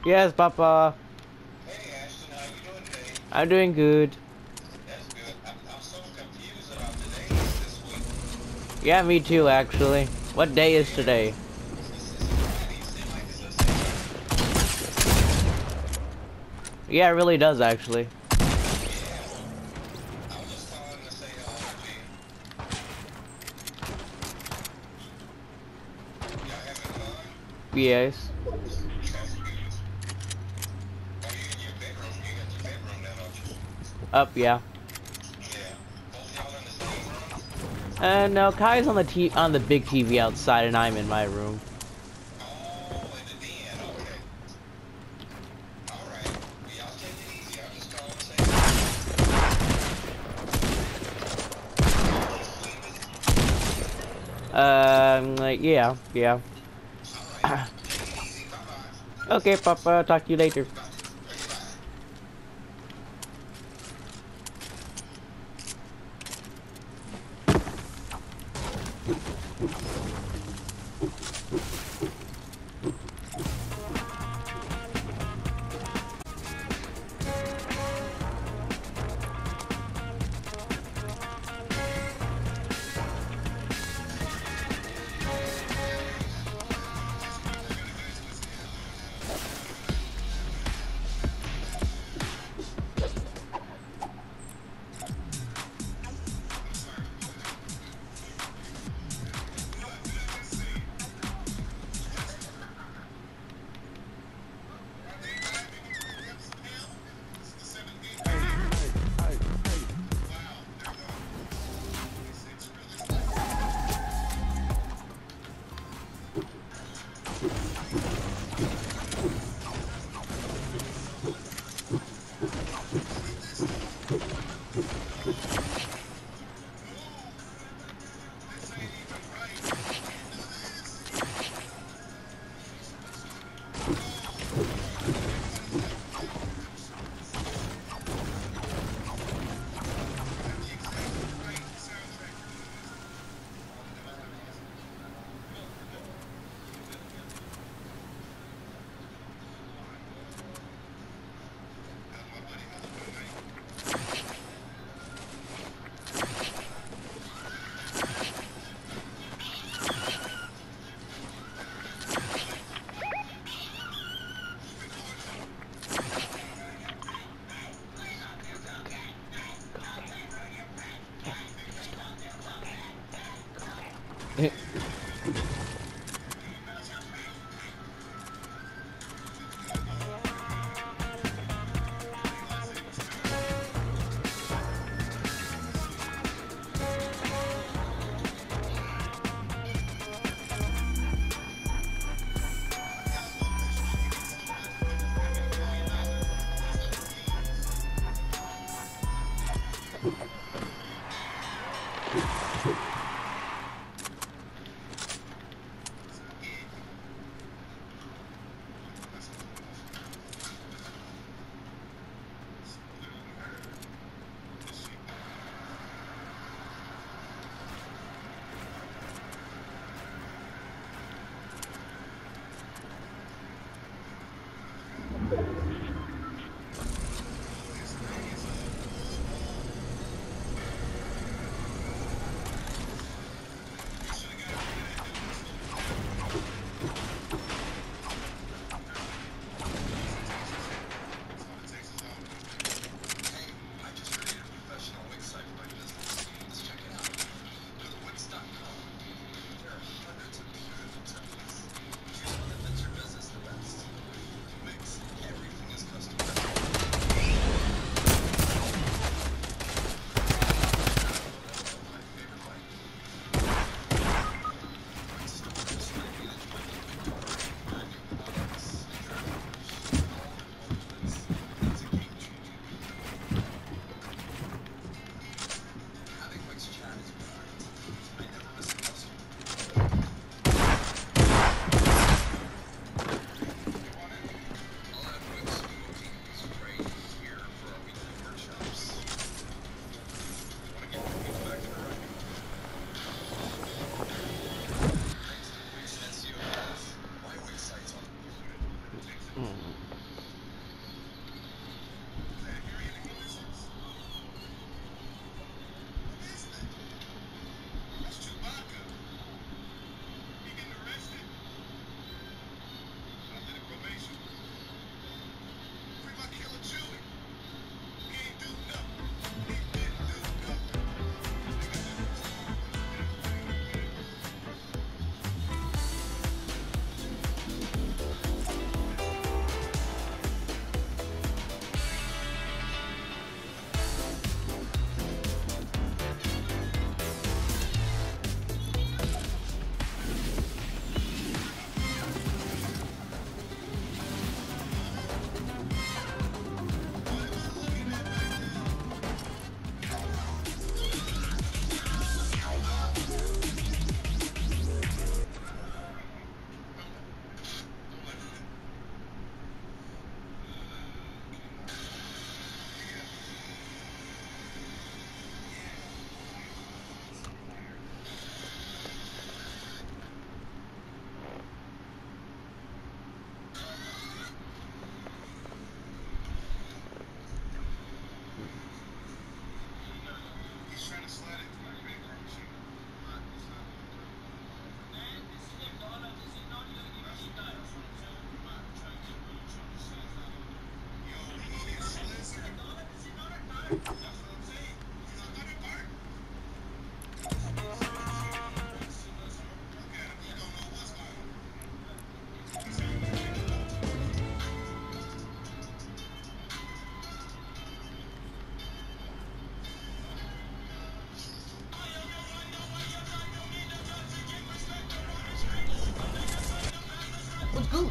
Yes, Papa. Hey Ashton, how you doing today? I'm doing good. That's good. I'm so confused about the days this week. Yeah, me too, actually. What day is Yeah, today? it's a Friday. It seems like it's the same. Yeah, it really does, actually. Yeah. I was just calling to say hello to you. Y'all having fun? Yes. That's good. Oh, you're in your bedroom. You got your bedroom now, don't you? Up, yeah. Yeah. Both y'all in the same room? No, Kai's on the big TV outside, and I'm in my room. Oh, in the den. Okay. All right. Well, y'all take it easy. I was just calling to say hello. He sleeping? Yeah, yeah. All right. Take it easy. Bye-bye. Okay, Papa. Talk to you later. Bye. Okay, bye. What's good?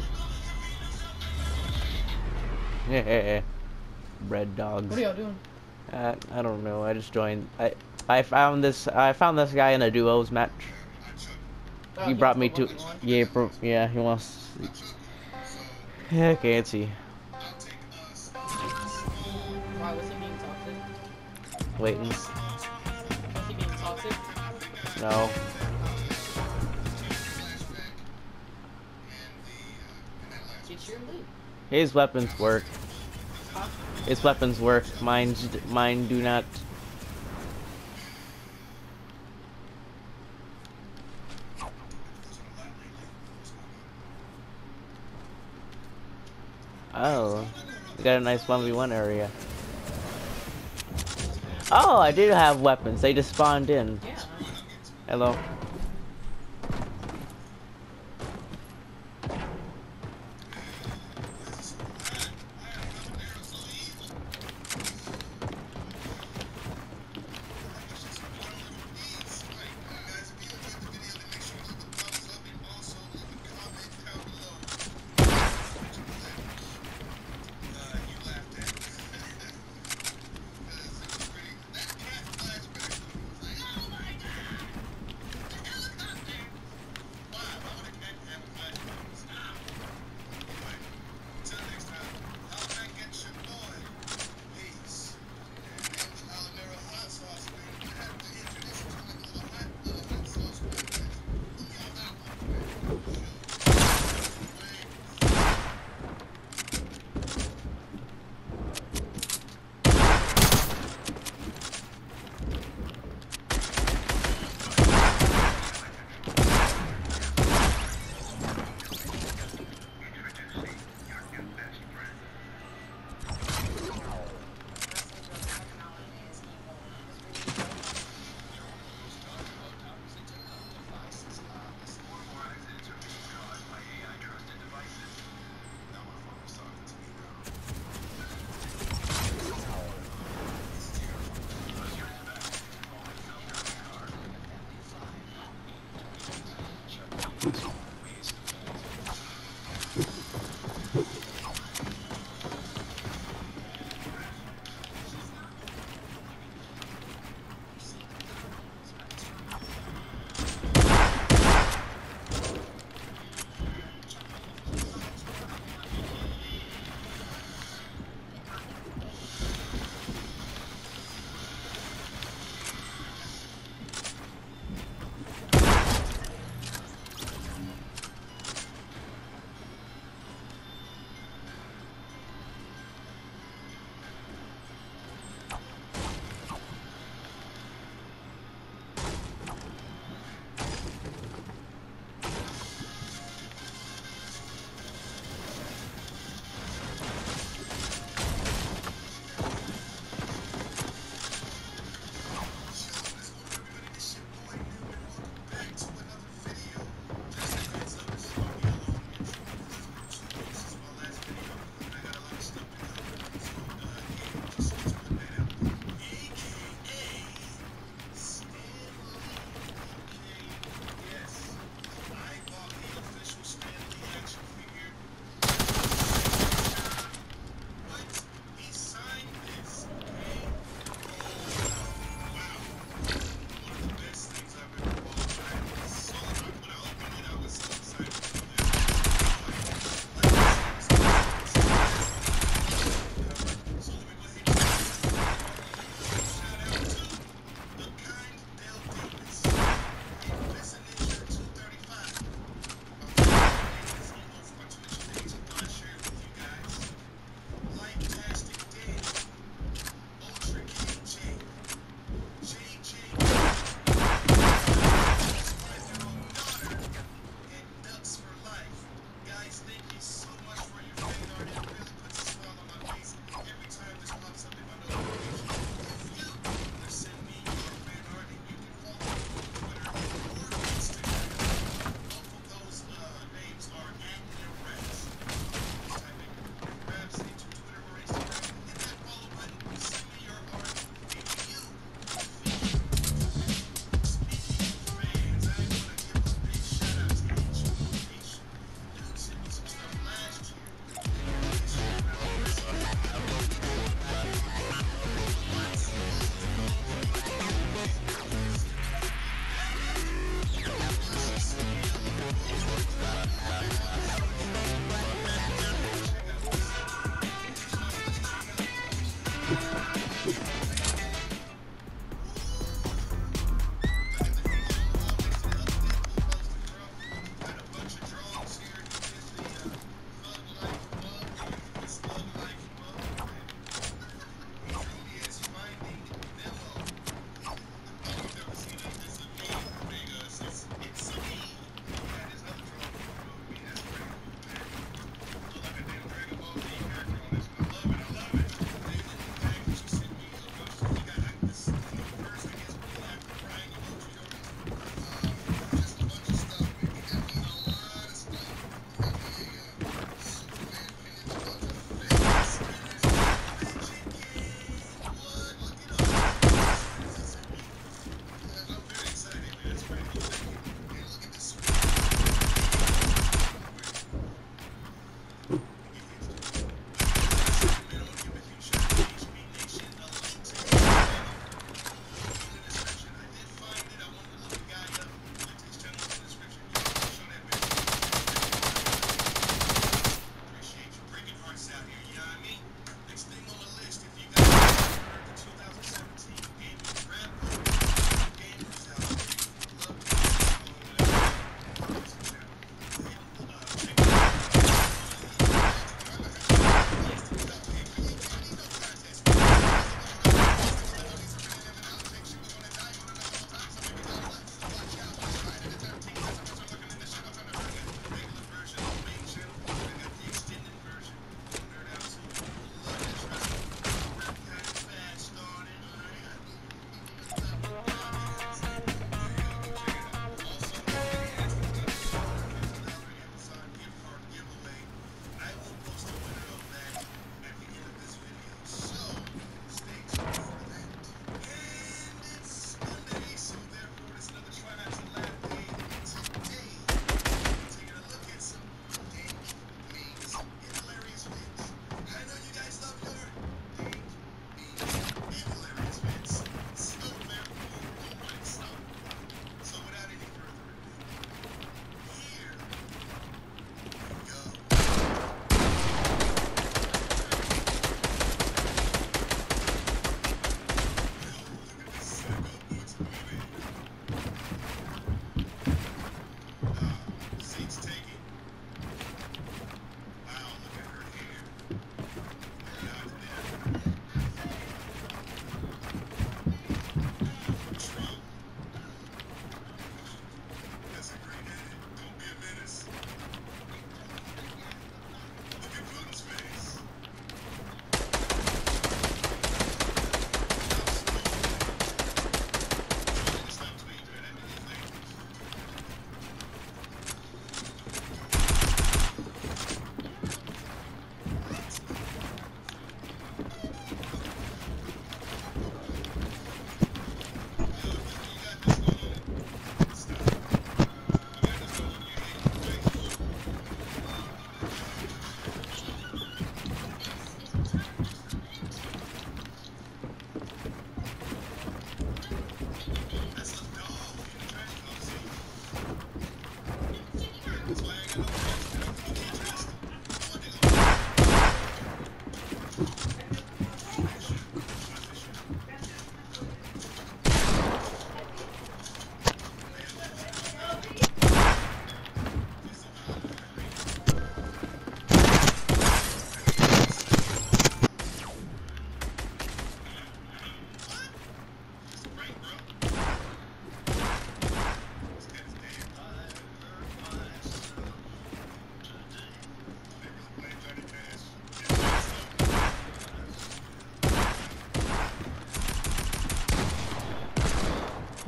Red dogs. What are y'all doing? I don't know. I just joined. I found this guy in a duos match. Oh, He brought me to. wants you on? Yeah, yeah. He wants. Yeah, I can't see. Why was he being toxic? Waiting. Was he being toxic? No. Get your loot. His weapons work. Huh? His weapons work. Mine do not. Oh, we got a nice 1v1 area. Oh, I did have weapons. They just spawned in. Yeah. Hello.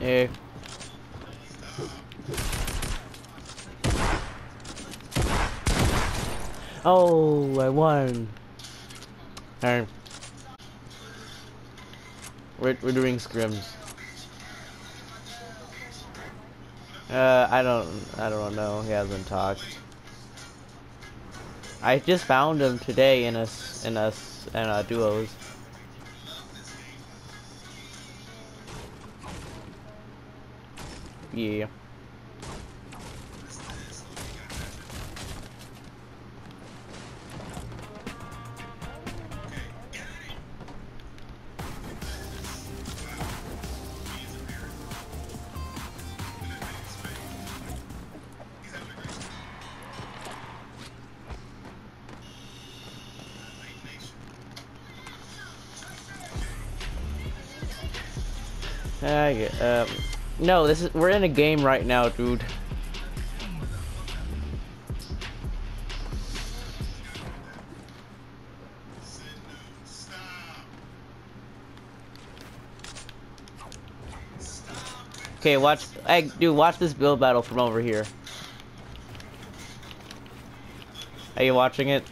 Yeah. Oh, I won. Alright. We're doing scrims. I don't know. He hasn't talked. I just found him today in duos. Yeah. No, we're in a game right now, dude. Okay, watch. Hey, dude, watch this build battle from over here. Are you watching it?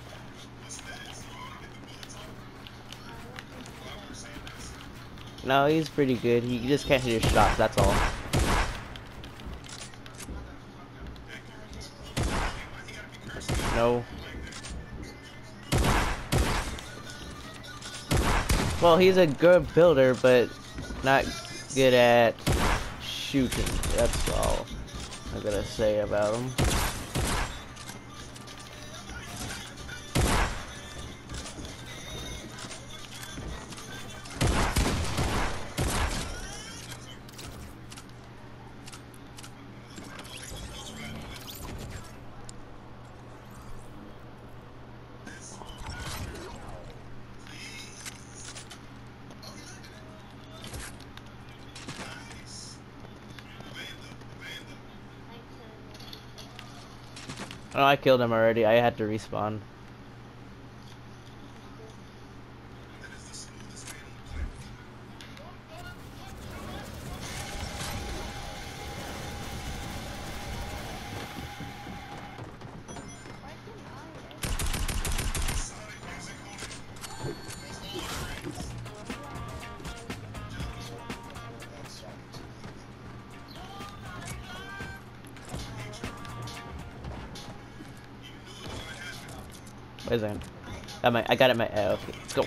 No, he's pretty good. He just can't hit his shots, that's all. No. Well, he's a good builder, but not good at shooting. That's all I gotta say about him. Oh, I killed him already. I had to respawn. Wait a second. I got it. Okay, let's go.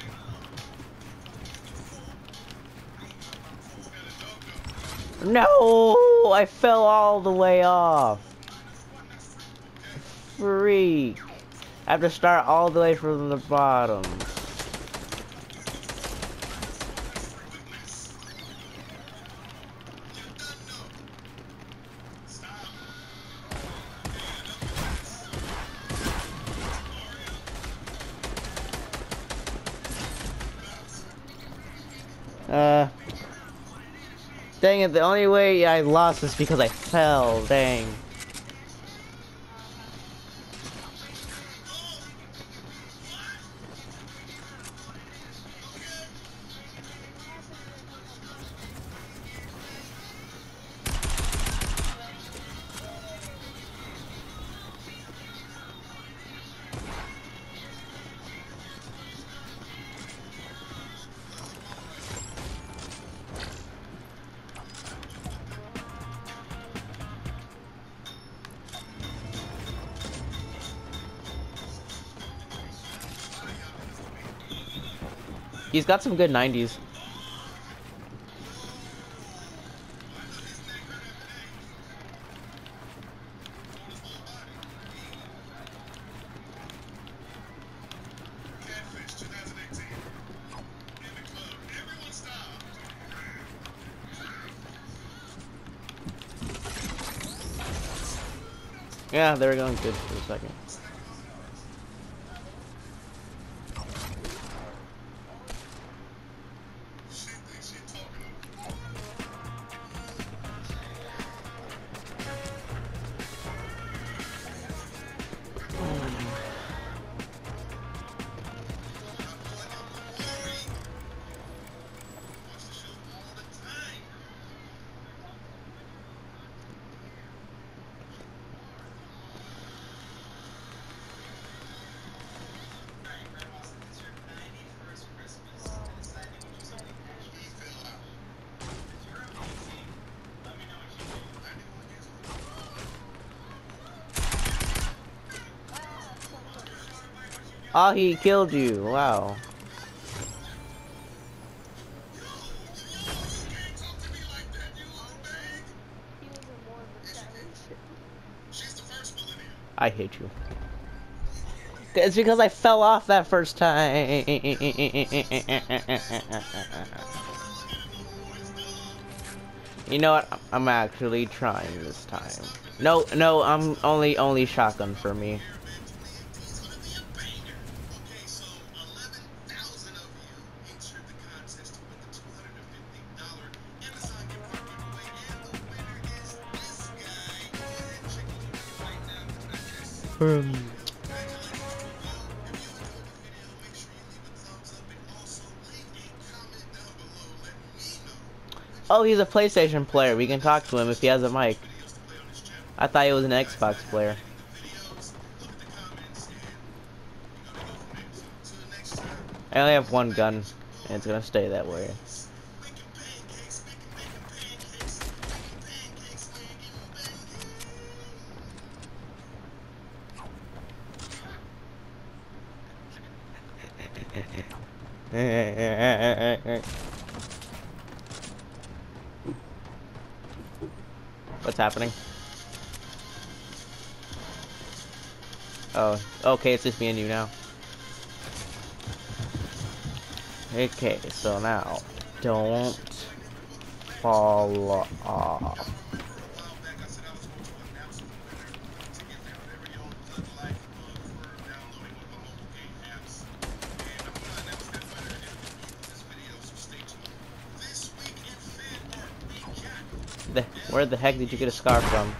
No, I fell all the way off. Freak. I have to start all the way from the bottom. Dang it, the only way I lost is because I fell, dang. He's got some good 90s. Yeah, they were going good for a second. Oh, he killed you. Wow. He was a more of a challenge. She's the first millennial. I hate you. It's because I fell off that first time. You know what? I'm actually trying this time. No, no, I'm only shotgun for me. It's gonna be a banger. Okay, so 11,000 of you entered the contest to win the $250 Amazon gift card giveaway, and the winner is this guy. Go ahead and check it right now. Congratulations to you. If you enjoyed the video, make sure you leave a thumbs up and also leave a comment down below letting me know which Oh, he's a PlayStation player. We can talk to him if he has a mic. videos to play on this channel. I thought he was an Xbox player. The videos, look at the comments, and we're gonna go from there. So, till next time. I only have one gun, and it's gonna stay that way. Making pancakes, making pancakes, making pancakes, making What's happening? Oh, okay, it's just me and you now. Okay, so now, don't fall off. Where the heck did you get a scar from?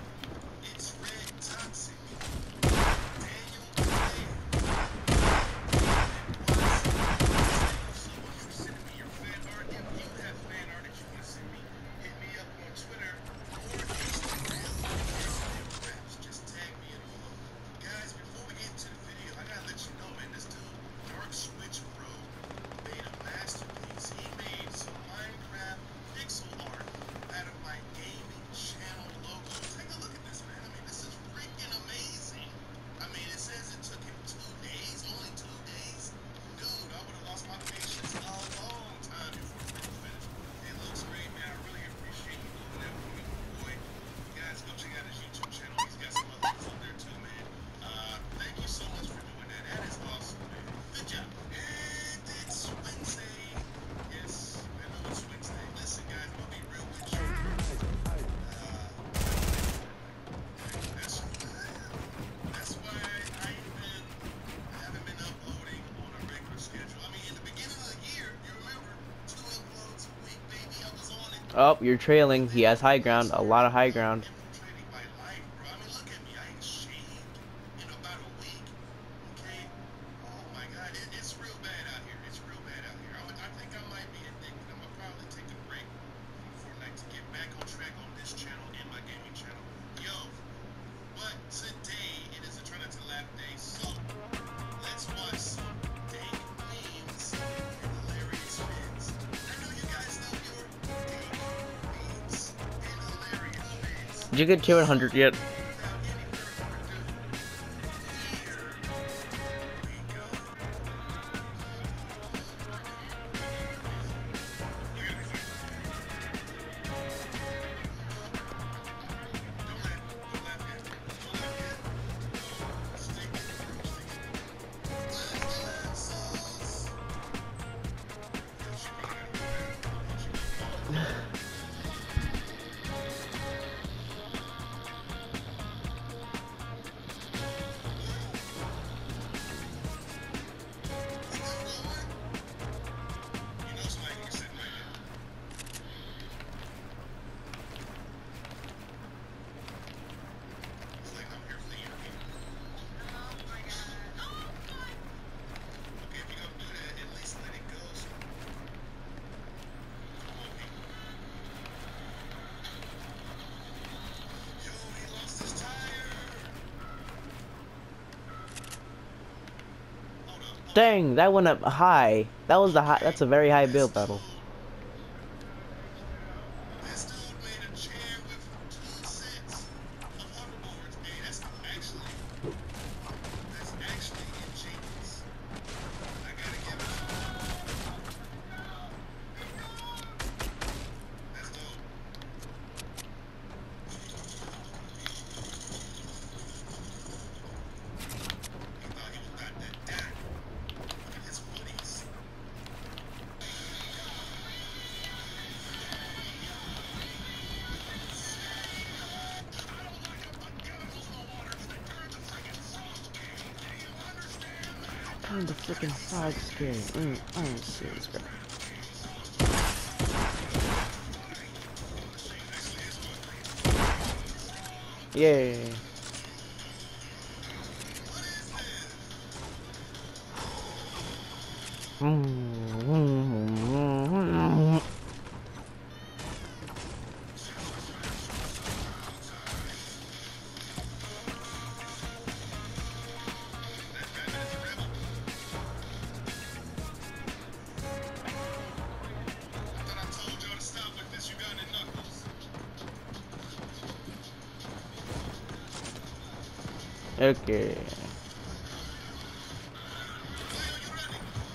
Oh, you're trailing. He has high ground. A lot of high ground. Trading my life, bro. I mean, look at me. I ain't shaved in about a week. Okay? Oh my God, it's real bad out here. It's real bad out here. I think I might be addicted. I'm gonna probably take a break from Fortnite to get back on track on this channel and my gaming channel. Yo, but today it is a Try Not to Laugh day, so let's watch some dank memes and hilarious vids. I know you guys know your dank memes and hilarious vids. Did you get 200 yet? Without any further ado, here we go. Don't laugh yet. Don't laugh yet. Stick it through, stick it through. Laugh sauce. You know somebody can sit right there. It's like I'm here for the interview. Okay, if you're gonna do that, at least let it go. So. Come on, people. Yo, he lost his tire. Hold up. Dang, that went up high. That was the high. That's a very high build battle. This dude made a chair with 2 sets of hoverboards. Hey, that's actually ingenious. find the freaking frog scary. Oh, serious crap. Yay. I thought I told y'all to stop with this. You got it, Knuckles. Okay. Leo, you ready?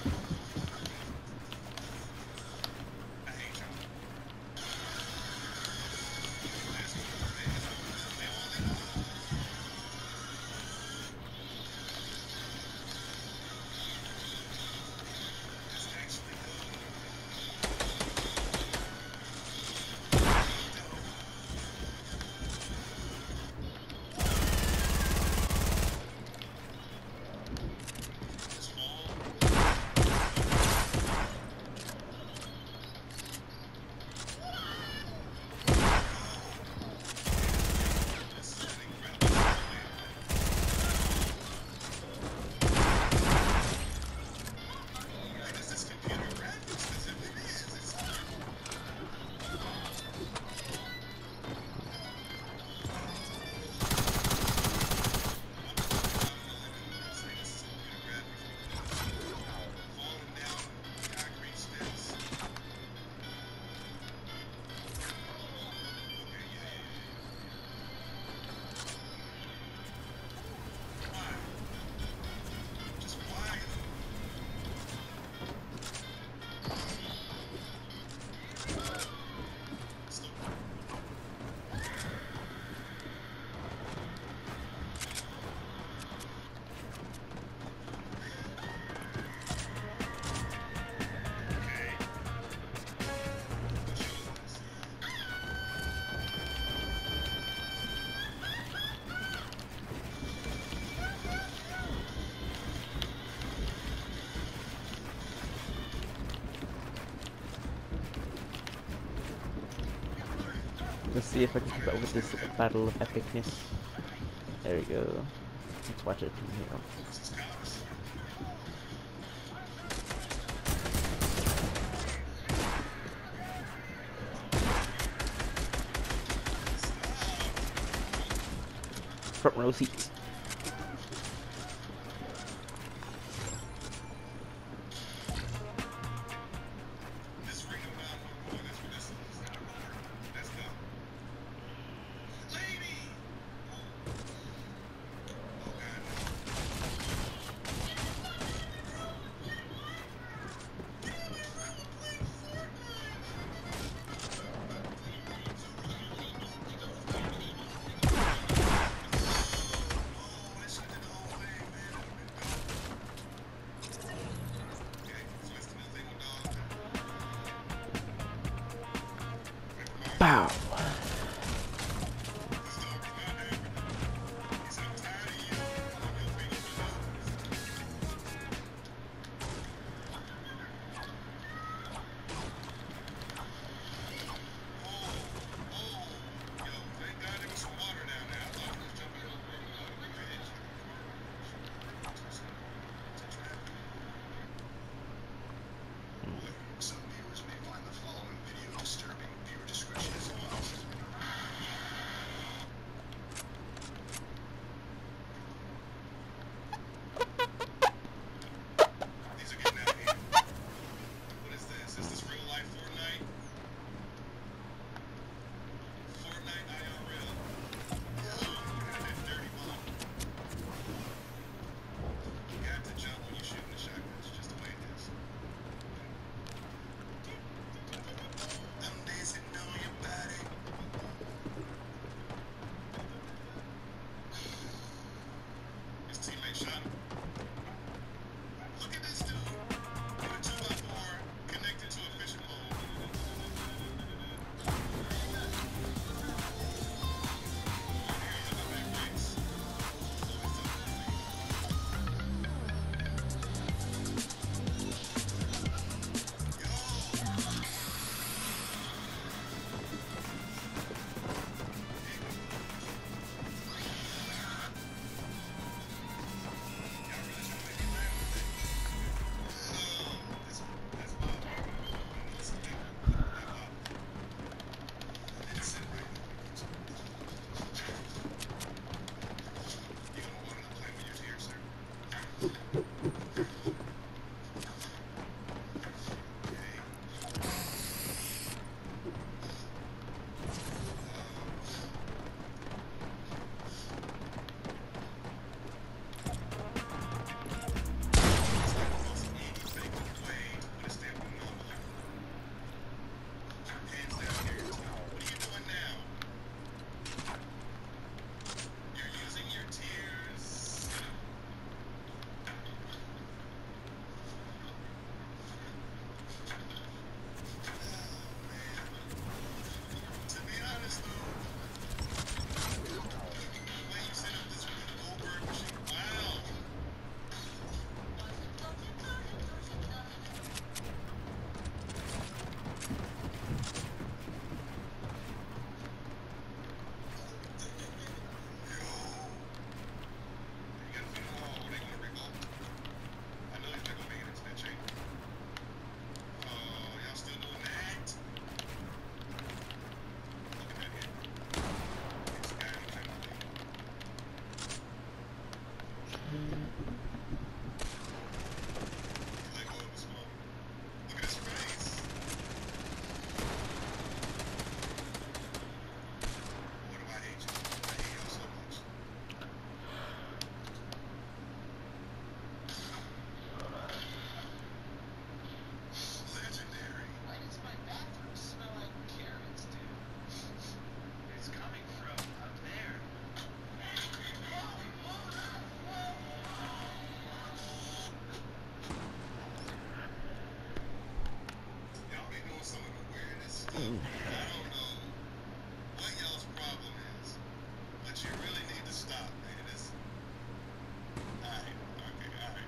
I hate y'all. It's actually is this computer graphics? Because if it is, it's falling down concrete steps. Okay, yeah. Why? Just why? Slow. Okay. Let's see if I can keep up with this battle of epicness. There we go. Let's watch it from here. Front row seats. This ring about no more. That's what this is. Let's go. Lady! Oh god. Oh, I should did the whole thing, man. Okay, so that's the new thing with dogs. Bow. This dog is not happy. He said, I'm tired of you. I want your finger for dogs. Yo, thank God there was some water down there. I thought he was jumping over a bridge. Some viewers may find the following video disturbing. Viewer discretion is advised. Hands down, here your time. What are you doing now? You're using your tears. To be honest, though, the way you set up this Goldberg machine, wow. I don't know what y'all's problem is, but you really need to stop, man. It's alright, okay, alright.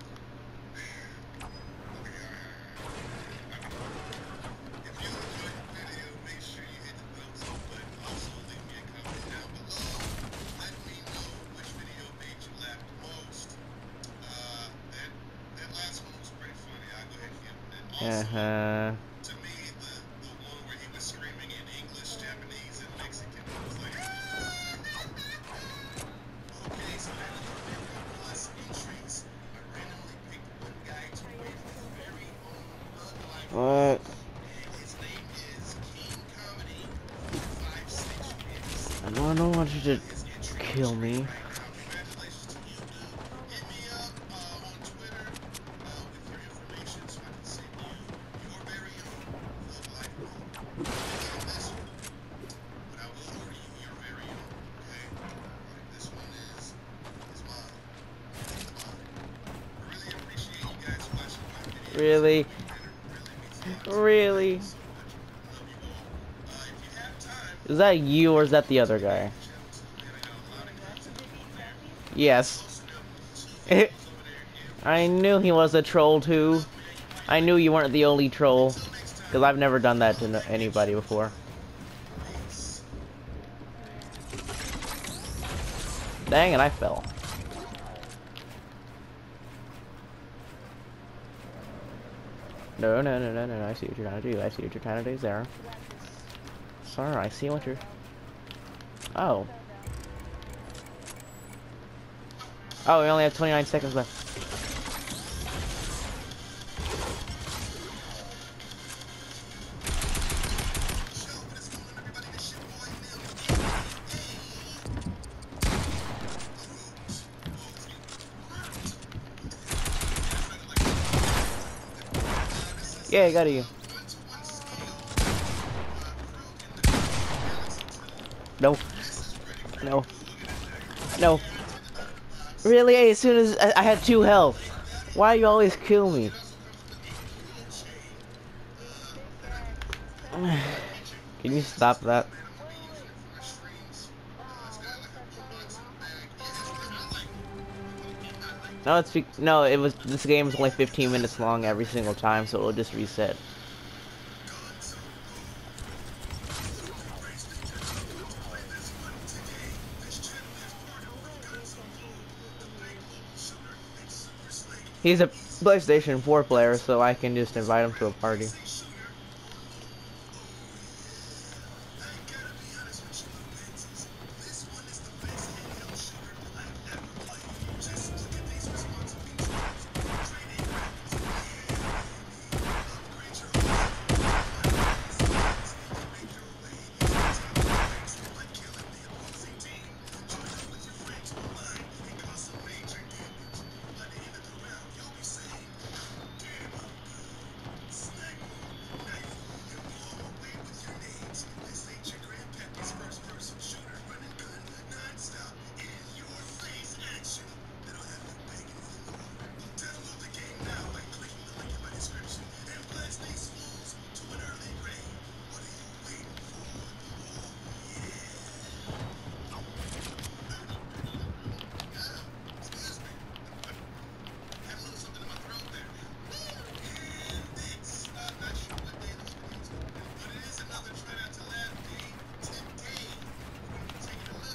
If you enjoyed the video, make sure you hit the thumbs up button. Also, leave me a comment down below. Let me know which video made you laugh the most. That last one was pretty funny. I'll go ahead and give it that. Also, to me, the one where he was screaming in English, Japanese, and Mexican, I was like, okay, so that is plus entries. I randomly picked one guy to win his very own Bloodline. What? And his name is King Comedy 56 wins. I don't want you to His entry kill is me. right now. Congratulations to you, dude. Hit me up on Twitter with your information so I can send you your very own Bloodline roll. This one, but I will order you your very own. Okay? Alright, this one is mine. It's mine. I really appreciate you guys watching my videos. Really? And it really means a lot to me. Really? Thank you so much. Love you all. If you have time, Is that you or is that the other guy? Yes. I knew he was a troll too. I knew you weren't the only troll. Because I've never done that to anybody before. Dang it, I fell. No, no, no, no, no, I see what you're trying to do. I see what you're trying to do, Zara. Sorry, I see what you're... Oh. Oh, we only have 29 seconds left. Yeah, I got you. No. No. No. Really? As soon as I had 2 health. Why you always kill me? Can you stop that? No, no. It was this game is only 15 minutes long every single time, so it'll just reset. He's a PlayStation 4 player, so I can just invite him to a party.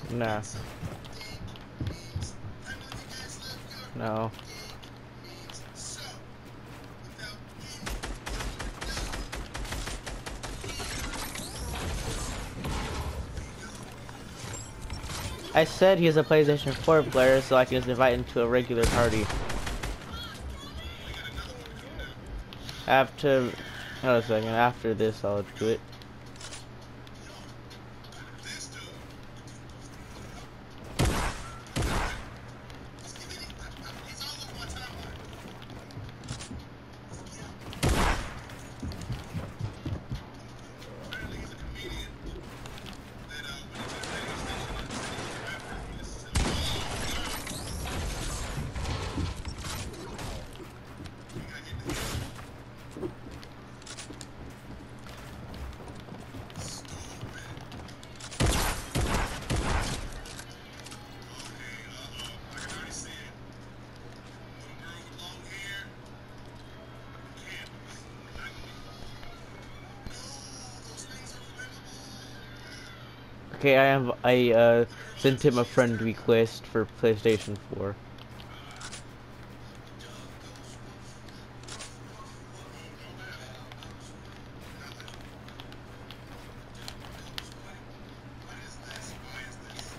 Nah. No. So, without I said he's a PlayStation 4 player, so I can just invite him to a regular party. After, hold a second, after this I'll do it. this dude, he's all over my timeline. Apparently he's a comedian that when he's at a radio station, he listens to me. He got hit in the head. I can already see it. Little girl with long hair. Can't. Not gonna be. No, those things are flammable. Okay, I sent him a friend request for PlayStation 4. What is this? Why is this?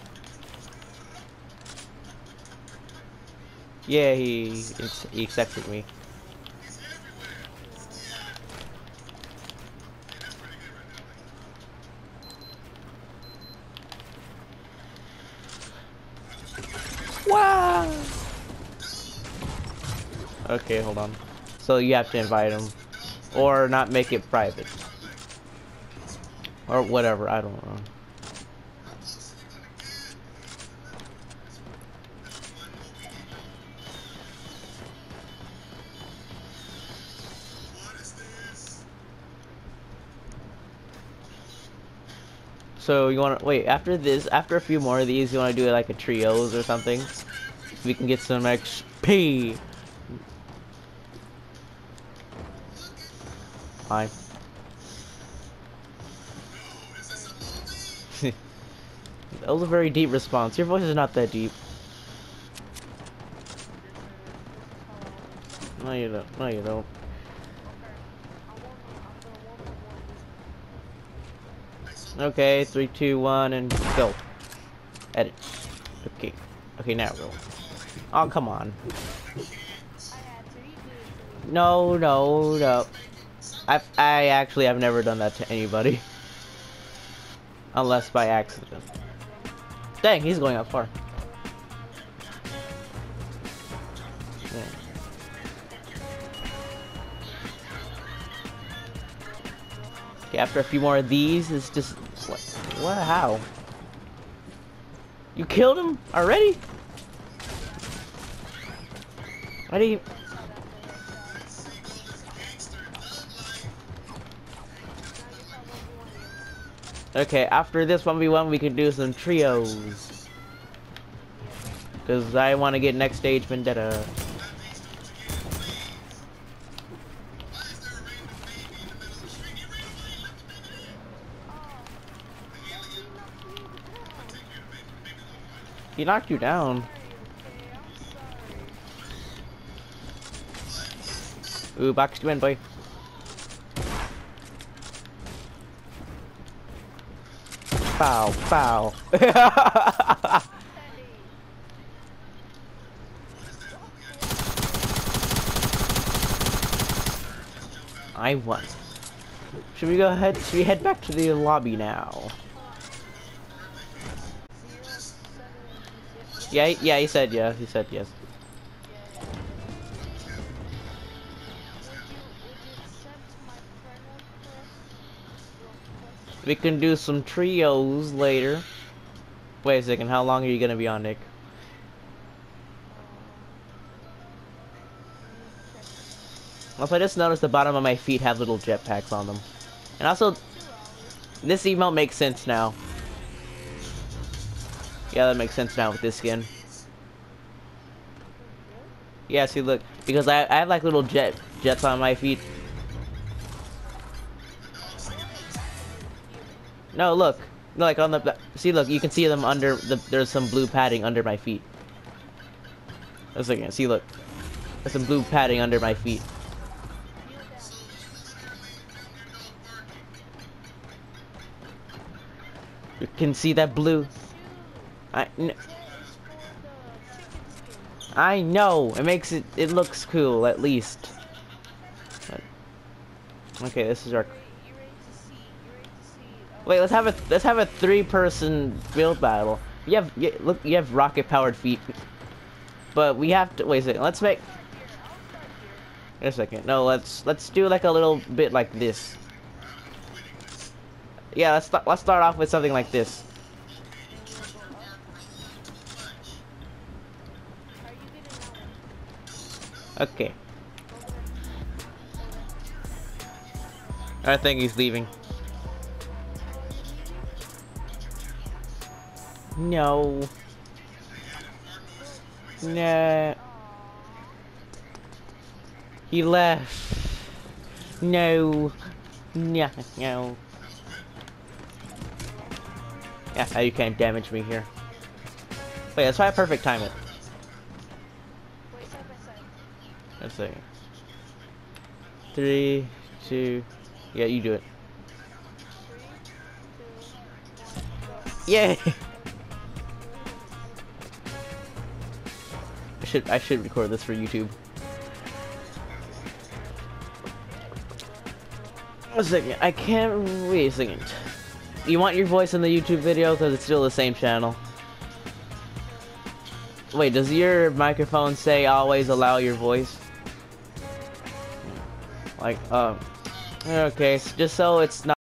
Yeah, he accepted me. He's everywhere. Yeah. Hey, that's pretty good right now. I wish I could get a Wow. Okay, hold on. So you have to invite him, or not make it private, or whatever. I don't know. What is this? So you want to wait after this? After a few more of these, you want to do like a trios or something? So we can get some XP. Fine. Is this a movie? That was a very deep response. Your voice is not that deep. No, you don't. No, you don't. Okay, 3, 2, 1, and go. Edit. Okay. Okay, now go. Oh, come on. No, no, no. I actually have never done that to anybody. Unless by accident. Dang, he's going up far. Yeah. Okay, after a few more of these, it's just what? How? You killed him already? Why do you? Okay, after this 1v1, we can do some trios. Cause I want to get next stage Vendetta. He knocked you down. Ooh, boxed you in, boy. Bow, bow. I won. Should we go ahead? Should we head back to the lobby now? Yeah, yeah, he said yeah. He said yes. We can do some trios later. Wait a second, how long are you gonna be on, Nick? Also, I just noticed the bottom of my feet have little jetpacks on them. And also, this emote makes sense now. Yeah, that makes sense now with this skin. Yeah, see, look, because I have like little jets on my feet. No, look, No, like on the see, look, you can see them under the. There's some blue padding under my feet. Let's look again. See, look, there's some blue padding under my feet. You can see that blue. I know. It makes it. It looks cool at least. But, okay, this is our. Wait, let's have a 3-person build battle. Look, you have rocket powered feet. But we have to wait a second. Let's make. Wait a second. No, let's do like a little bit like this. Yeah, let's start off with something like this. Okay. I think he's leaving. No. No. He left. No. No. No. Yeah, you can't damage me here. Wait, let's try a perfect time it. Let's see. 3, 2. Yeah, you do it. Yay! I should record this for YouTube. One second, I can't wait a second. You want your voice in the YouTube video because it's still the same channel. Wait, does your microphone say always allow your voice? Like, okay, just so it's not